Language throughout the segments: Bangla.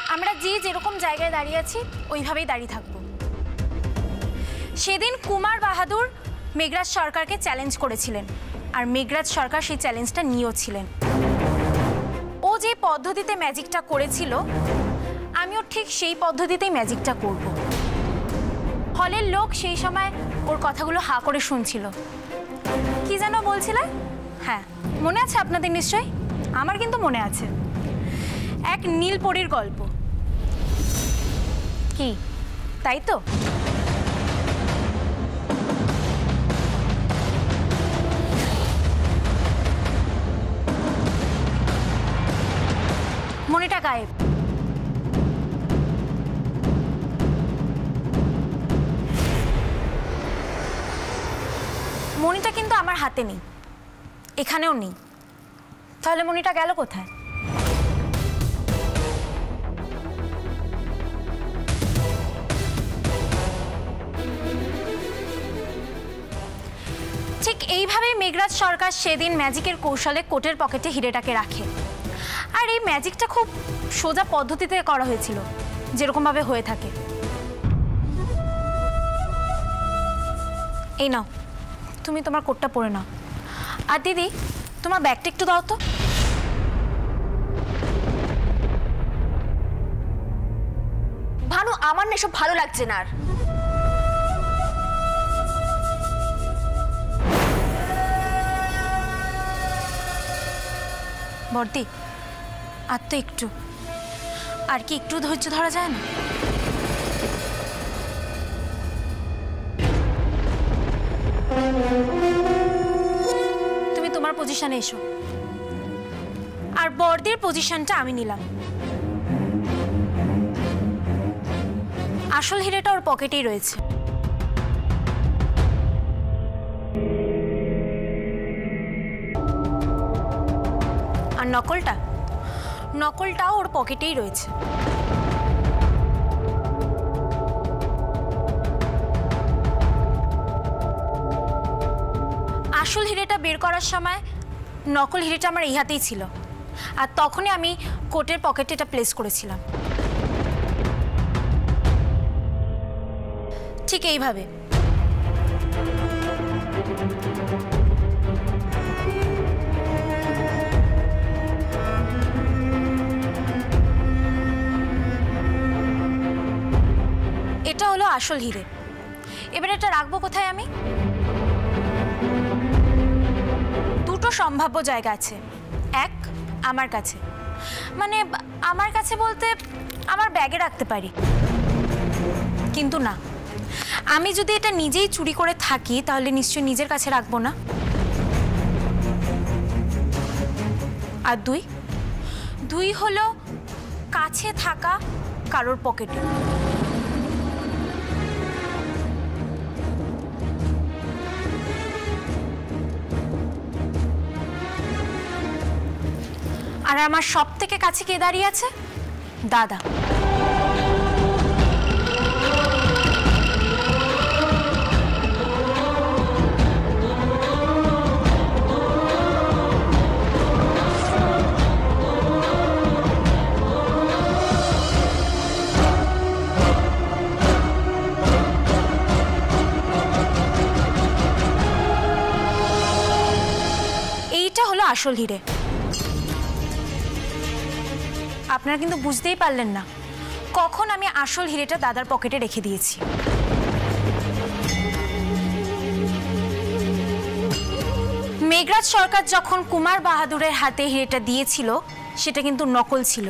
আমরা যে যেরকম জায়গায় দাঁড়িয়ে আছি ওইভাবেই দাঁড়িয়ে থাকবো। সেদিন কুমার বাহাদুর মেঘরাজ সরকারকে চ্যালেঞ্জ করেছিলেন, আর মেঘরাজ সরকার সেই চ্যালেঞ্জটা নিয়েও ছিলেন। ও যে পদ্ধতিতে ম্যাজিকটা করেছিল, আমিও ঠিক সেই পদ্ধতিতেই ম্যাজিকটা করব। হলের লোক সেই সময় ওর কথাগুলো হা করে শুনছিল। কি যেন বলছিলে? হ্যাঁ, মনে আছে আপনাদের নিশ্চয়ই? আমার কিন্তু মনে আছে। এক নীলপরীর গল্প। কি তাই তো? মনিটা গায়েব। মনিটা কিন্তু আমার হাতে নেই, এখানেও নেই। তাহলে মনিটা গেল কোথায়? ঠিক এইভাবেই মেঘরাজ সরকার সেদিন ম্যাজিকের কৌশলে কোটের পকেটে হিরেটাকে রাখে। আর এই ম্যাজিকটা খুব সোজা পদ্ধতিতে করা হয়েছিল, যেরকমভাবে হয়ে থাকে। এই নাও, তুমি তোমার কোটটা পরে নাও। আর দিদি, তোমার ব্যাগটা একটু দাও তো। ভানু, আমার না এসব ভালো লাগছে না। আর বর্দি, আর তো একটু, আর কি একটু ধৈর্য ধরা যায় না? তুমি তোমার পজিশনে এসো, আর বর্দির পজিশনটা আমি নিলাম। আসল হিরেটা ওর পকেটেই রয়েছে। আর নকলটাও ওর পকেটেই রয়েছে। আসল হিরেটা বের করার সময় নকল হিরেটা আমার এই হাতেই ছিল, আর তখনই আমি কোটের পকেটে এটা প্লেস করেছিলাম। ঠিক এইভাবে। এটা হলো আসল হিরে। এবার এটা রাখবো কোথায় আমি? দুটো সম্ভাব্য জায়গা আছে। এক, আমার কাছে, মানে আমার কাছে বলতে আমার ব্যাগে রাখতে পারি। কিন্তু না, আমি যদি এটা নিজেই চুরি করে থাকি তাহলে নিশ্চয়ই নিজের কাছে রাখবো না। আর দুই হলো কাছে থাকা কারোর পকেটে। আর আমার সব থেকে কাছে কে দাঁড়িয়ে আছে? দাদা। এইটা হলো আসল হিরে। আপনারা কিন্তু বুঝতেই পারলেন না কখন আমি আসল হিরেটা দাদার পকেটে রেখে দিয়েছি। মেঘরাজ সরকার যখন কুমার বাহাদুরের হাতে হিরেটা দিয়েছিল সেটা কিন্তু নকল ছিল।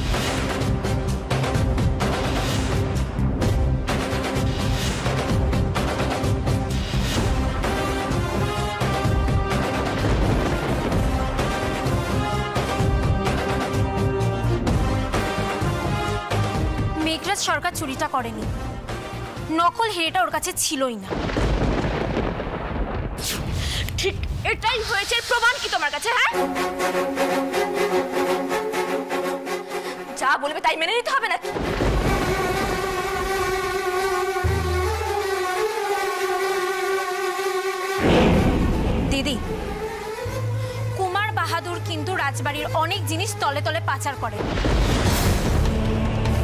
মেঘরাজ সরকার চুরিটা করেনি, নকল হিরেটা ওর কাছে ছিলই না। ঠিক এটাই হয়েছে। প্রমাণ কি তোমার কাছে? হ্যাঁ, যা বলবে তাই মেনে নিতে হবে নাকি? দিদি, কুমার বাহাদুর কিন্তু রাজবাড়ির অনেক জিনিস তলে তলে পাচার করে।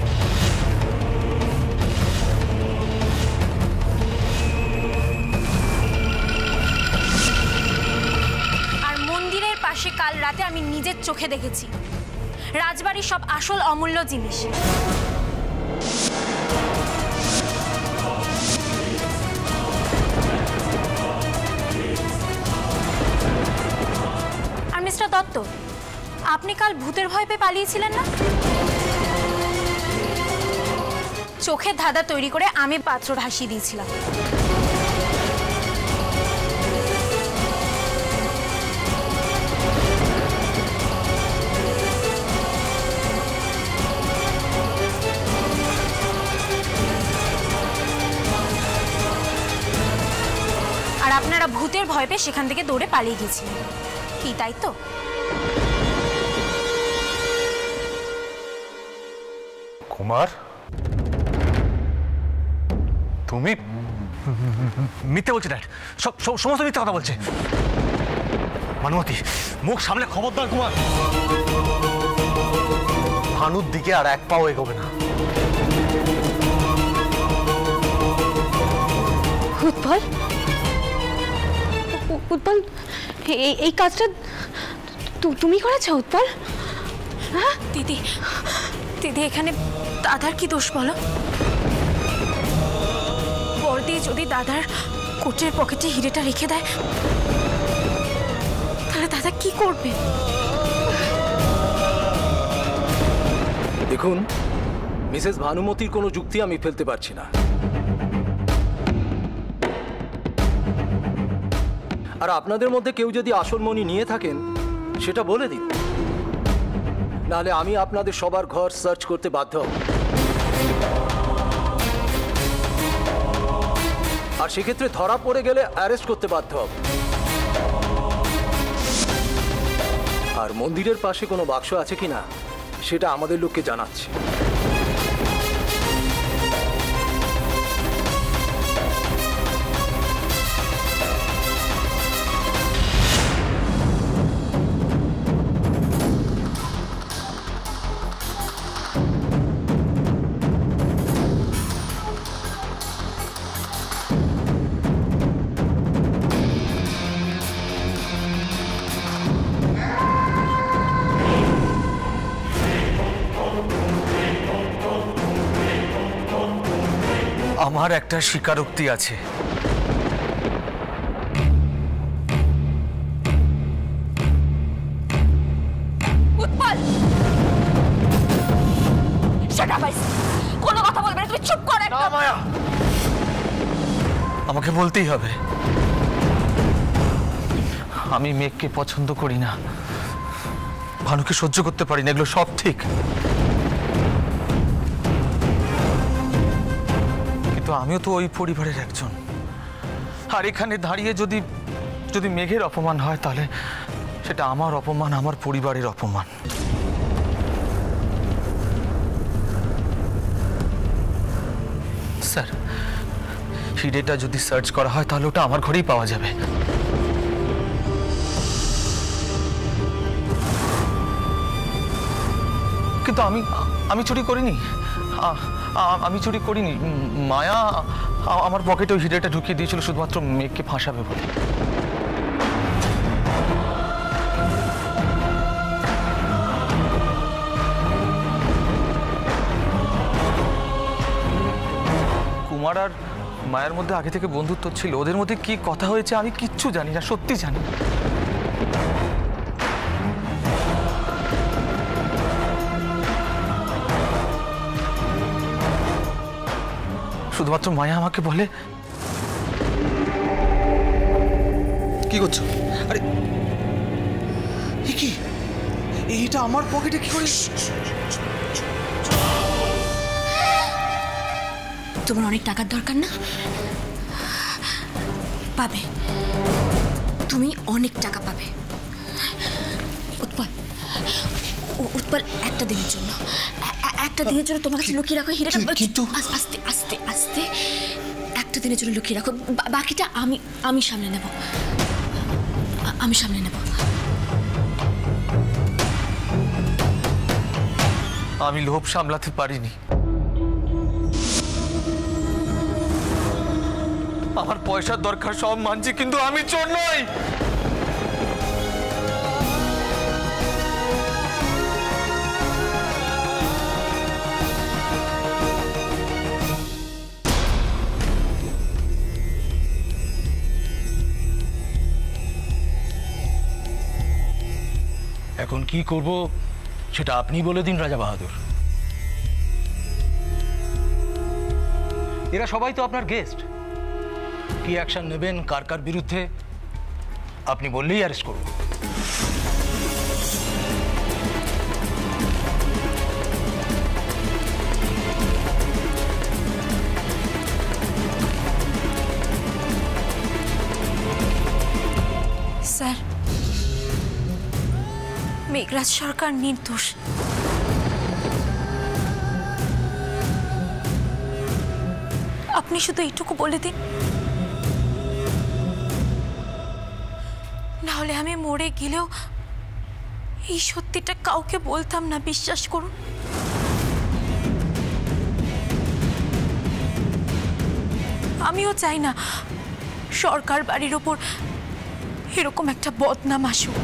নিজের চোখে দেখেছি রাজবাড়ির সব আসল অমূল্য জিনিস। আর মিস্টার দত্ত, আপনি কাল ভূতের ভয় পেয়ে পালিয়েছিলেন না? চোখের ধাঁধা তৈরি করে আমি পাত্র ভাসিয়ে দিয়েছিলাম। আর আপনারা ভূতের ভয় পেয়ে সেখান থেকে দৌড়ে পালিয়ে গেছিলেন, কি তাই তো? কুমার, তুমি মিথ্যে বলছো ড্যাড, সমস্ত মিথ্যে কথা বলছে। ভানুমতি, মুখ সামলে খবরদার কুমার। ভানুর দিকে আর এক পাও এগোবে না। উৎপল, উৎপল, এই কাজটা তুমি করেছো উৎপল? হ্যাঁ দিদি, দিদি এখানে দাদার কি দোষ বলো? বড়দি যদি দাদার কোটের পকেটে হিরেটা রেখে দেয় তাহলে দাদা কি করবে? দেখুন মিসেস ভানুমতির কোনো যুক্তি আমি ফেলতে পারছি না। আর আপনাদের মধ্যে কেউ যদি আসল মণি নিয়ে থাকেন সেটা বলে দিন, নাহলে আমি আপনাদের সবার ঘর সার্চ করতে বাধ্য হব। আর সেক্ষেত্রে ধরা পড়ে গেলে অ্যারেস্ট করতে বাধ্য হব। আর মন্দিরের পাশে কোনো বাক্স আছে কিনা সেটা আমাদের লোককে জানাচ্ছি। আমার একটা স্বীকারোক্তি আছে। উৎপল, কোনো কথা বলবে না, তুমি চুপ করে। না মায়া, আমাকে বলতেই হবে। আমি মেঘকে পছন্দ করি না, ভানুকে সহ্য করতে পারি না, এগুলো সব ঠিক। কিন্তু আমিও তো ওই পরিবারের একজন। আর এখানে দাঁড়িয়ে যদি যদি মেঘের অপমান হয় তাহলে সেটা আমার অপমান, আমার পরিবারের অপমান। স্যার, হিরেটা যদি সার্চ করা হয় তাহলে ওটা আমার ঘরেই পাওয়া যাবে। কিন্তু আমি চুরি করিনি, আমি চুরি করিনি। মায়া আমার পকেটে ওই হিরেটা ঢুকিয়ে দিয়েছিল শুধুমাত্র মেঘকে ফাঁসাবে বলে। কুমার আর মায়ের মধ্যে আগে থেকে বন্ধুত্ব ছিল, ওদের মধ্যে কি কথা হয়েছে আমি কিচ্ছু জানি না, সত্যি জানি না। শুধুমাত্র মায়া আমাকে বলে। কি করছো? আরে কি, এইটা আমার পকেটে কি করে? তোমার অনেক টাকার দরকার না? পাবে, তুমি অনেক টাকা পাবে। উৎপল, উৎপল, একটা দিনের জন্য, একটা দিনের জন্য তোমার কাছে লুকিয়ে রাখো হিরেটা। কিন্তু আস্তে আস্তে আস্তে একটা দিনের জন্য লুকিয়ে রাখো, বাকিটা আমি সামলে নেব, আমি সামলে নেব। আমি লোভ সামলাতে পারিনি। আমার পয়সার দরকার, সব মানছি, কিন্তু আমি চোর নই। কি করব সেটা আপনি বলে দিন রাজা বাহাদুর। এরা সবাই তো আপনার গেস্ট। কি অ্যাকশন নেবেন কার কার বিরুদ্ধে আপনি বললেই অ্যারেস্ট করব। স্যার, মেঘরাজ সরকার নির্দোষ। আপনি শুধু এইটুকু বলে দিন, না হলে আমি মরে গেলেও এই সত্যিটা কাউকে বলতাম না, বিশ্বাস করুন। আমিও চাই না সরকার বাড়ির ওপর এরকম একটা বদনাম আসুক।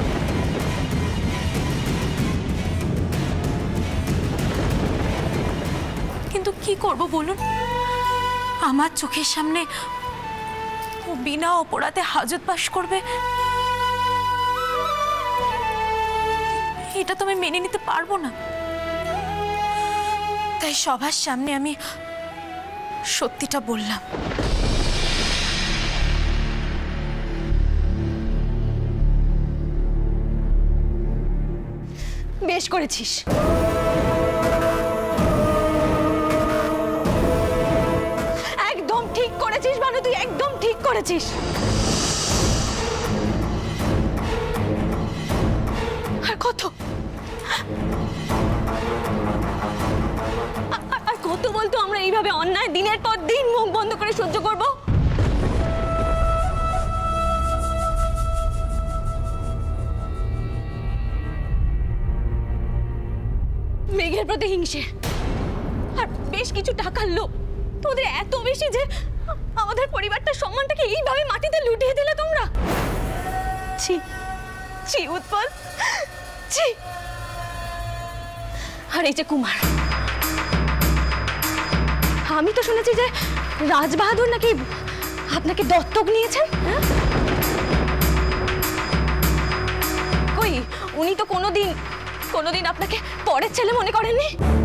কিন্তু কি করব বলুন, আমার চোখের সামনে ও বিনা অপরাধে হাজতবাস করবে, এটা তো আমি মেনে নিতে পারবো না। তাই সবার সামনে আমি সত্যিটা বললাম। বেশ করেছিস। একদম ঠিক করেছিস ভানু, তুই একদম ঠিক করেছিস। আর কত আর কত বলতো আমরা এইভাবে অন্যায় দিনের পর দিন মুখ বন্ধ করে সহ্য করব? মেঘের প্রতি হিংসে আর বেশ কিছু টাকার লোভ তোদের এত বেশি যে আমাদের পরিবারটার সম্মানটাকে এইভাবে মাটিতে লুটিয়ে দিলে তোমরা। ছি ছি উৎপল, ছি। আর এই যে কুমার, আমি তো শুনেছি যে রাজবাহাদুর নাকি আপনাকে দত্তক নিয়েছেন। কই, উনি তো কোনোদিন আপনাকে পরের ছেলে মনে করেননি।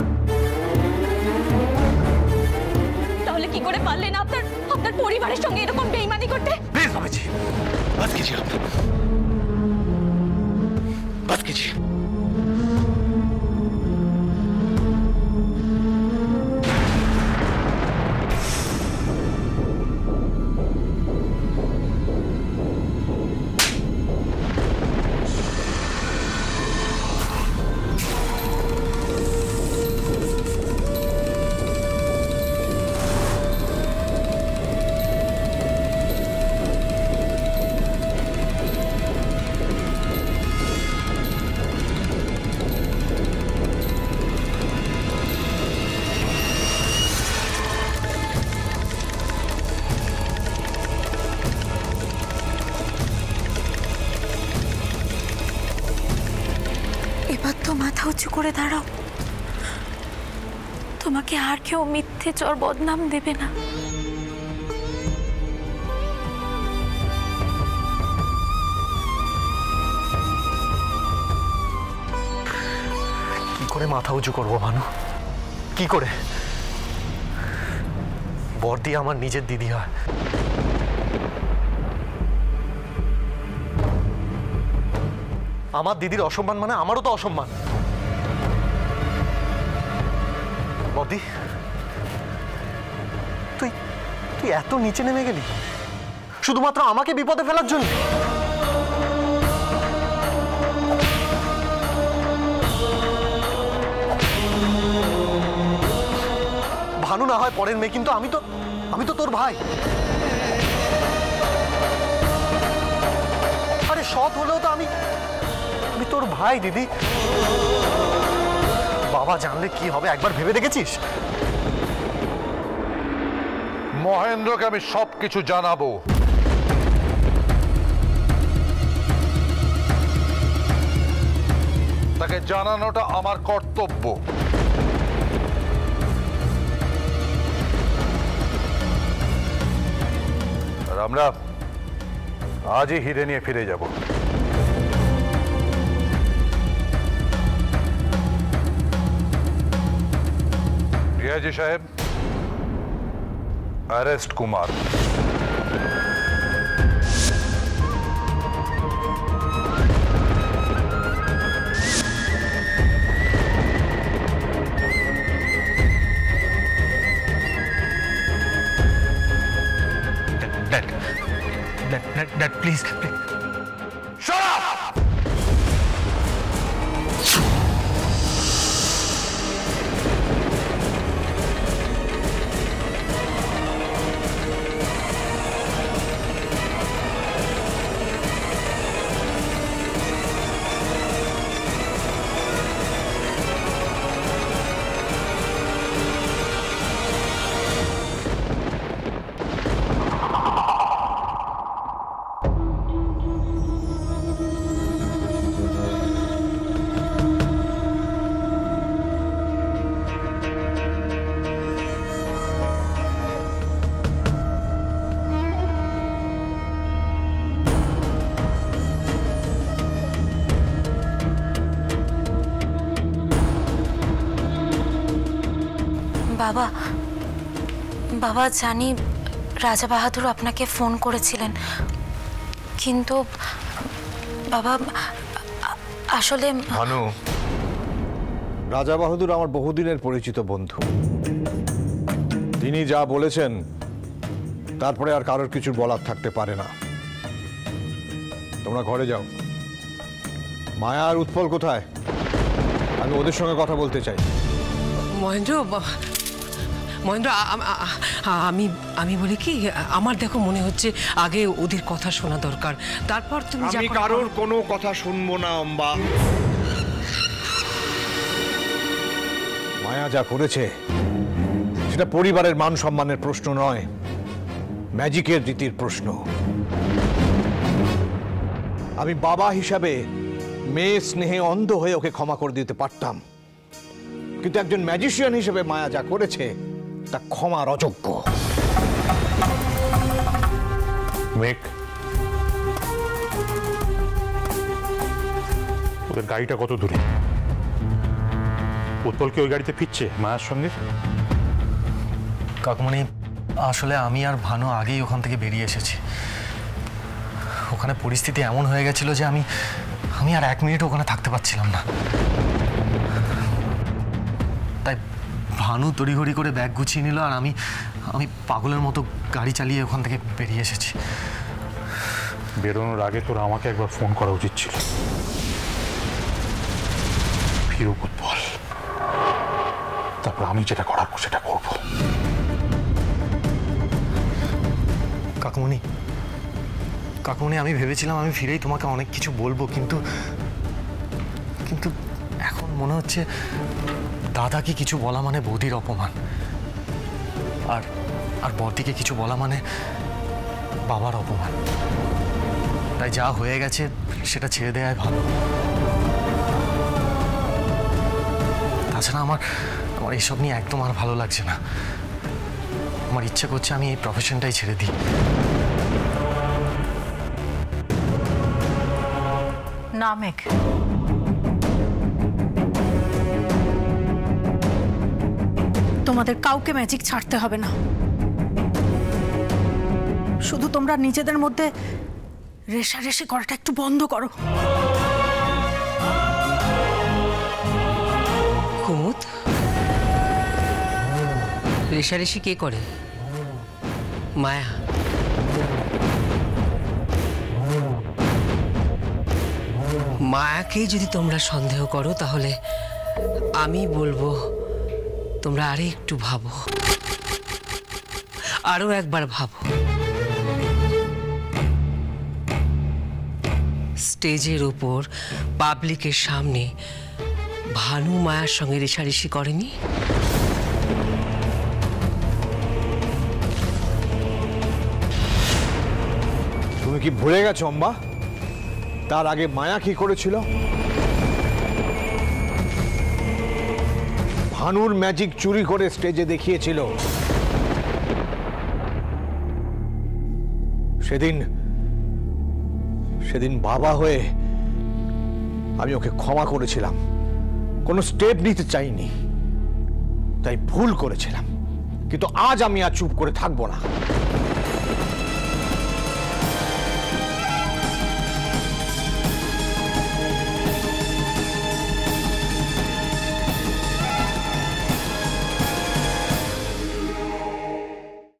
তাহলে কি করে পারলেন আপনার পরিবারের সঙ্গে এরকম বেইমানি করতে? প্লিজ বাবাজি, বাদ कीजिए आप, बात कीजिए। এবার তো মাথা উঁচু করে দাঁড়াও, তোমাকে আর কেউ মিথ্যে চর বদনাম দেবে না। কি করে মাথা উঁচু করবো ভানু, কি করে? বর্দি আমার নিজের দিদি হয়। আমার দিদির অসম্মান মানে আমারও তো অসম্মান। বর্দি, তুই তুই এত নিচে নেমে গেলি শুধুমাত্র আমাকে বিপদে ফেলার জন্য? ভানু না হয় পরের মেয়ে, কিন্তু আমি তো তোর ভাই। আরে সৎ হলেও তো আমি তোর ভাই দিদি। বাবা জানলে কি হবে একবার ভেবে দেখেছিস? মহেন্দ্রকে আমি সবকিছু জানাবো। তাকে জানানোটা আমার কর্তব্য। আর আমরা আজই হিরে নিয়ে ফিরে যাব। ডিআইজি সাহেব, arrest Kumar. Dad, please. Shut up! বাবা বাবা জানি রাজা বাহাদুর আপনাকে ফোন করেছিলেন, কিন্তু বাবা আসলে ভানু, রাজা বাহাদুর আমার বহুদিনের পরিচিত বন্ধু। তিনি যা বলেছেন তারপরে আর কারোর কিছু বলার থাকতে পারে না। তোমরা ঘরে যাও। মায়া আর উৎপল কোথায়? আমি ওদের সঙ্গে কথা বলতে চাই। মহেন্দ্র, আমি বলি কি, আমার দেখো মনে হচ্ছে আগে ওদের কথা শোনা দরকার, তারপর তুমি আমি কারোর কোনো কথা শুনবো না অম্বা। মায়া যা করেছে সেটা পরিবারের মান সম্মানের প্রশ্ন নয়, ম্যাজিকের রীতির প্রশ্ন। আমি বাবা হিসাবে মেয়ে স্নেহে অন্ধ হয়ে ওকে ক্ষমা করে দিতে পারতাম, কিন্তু একজন ম্যাজিশিয়ান হিসেবে মায়া যা করেছে তা ক্ষমার অযোগ্য। মেঘ, ওদের গাড়িটা কত দূরে? উৎপল কি ওই গাড়িতে ফিরছে মায়ের সঙ্গে? কাকুমণি, আসলে আমি আর ভানু আগেই ওখান থেকে বেরিয়ে এসেছি। ওখানে পরিস্থিতি এমন হয়ে গেছিল যে আমি আর 1 মিনিট ওখানে থাকতে পারছিলাম না। তাই ভানু তড়িঘড়ি করে ব্যাগ গুছিয়ে নিল, আর আমি পাগলের মতো গাড়ি চালিয়ে ওখান থেকে বেরিয়ে এসেছি। বেরোনোর আগে তোরা আমাকে একবার ফোন করা উচিত ছিল। ফিরুক উৎপল, তারপর আমি যেটা করার সেটা করব। কাকুমণি, আমি ভেবেছিলাম আমি ফিরেই তোমাকে অনেক কিছু বলবো, কিন্তু এখন মনে হচ্ছে দাদাকে কিছু বলা মানে বৌদির অপমান, আর বড়দিকে কিছু বলা মানে বাবার অপমান। তাই যা হয়ে গেছে সেটা ছেড়ে দেওয়াই ভালো। তাছাড়া আমার এইসব নিয়ে একদম আর ভালো লাগছে না। আমার ইচ্ছে করছে আমি এই প্রফেশনটাই ছেড়ে দিই। না মেঘ, তোমাদের কাউকে ম্যাজিক ছাড়তে হবে না। শুধু তোমরা নিজেদের মধ্যে রেষারেষি করাটা একটু বন্ধ করো। কুমুদ, রেষারেষি কে করে? মায়া। মায়াকেই যদি তোমরা সন্দেহ করো তাহলে আমি বলবো তোমরা আরে একটু ভাবো, আরো একবার ভাবো। স্টেজের উপর পাবলিকের সামনে ভানু মায়ার সঙ্গে রেষারেষি করেনি? তুমি কি ভুলে গেছো অম্বা? তার আগে মায়া কি করেছিল? ভানুর ম্যাজিক চুরি করে স্টেজে দেখিয়েছিল। সেদিন বাবা হয়ে আমি ওকে ক্ষমা করেছিলাম, কোনো স্টেপ নিতে চাইনি। তাই ভুল করেছিলাম, কিন্তু আজ আমি আর চুপ করে থাকবো না।